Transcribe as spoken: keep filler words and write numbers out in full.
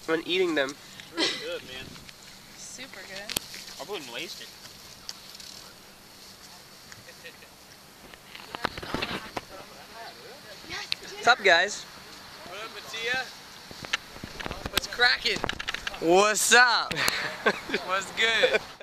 when eating them. Really good, man. Super good. I wouldn't waste it. What's up, guys? What up, Mattia? What's cracking? What's up? What's good?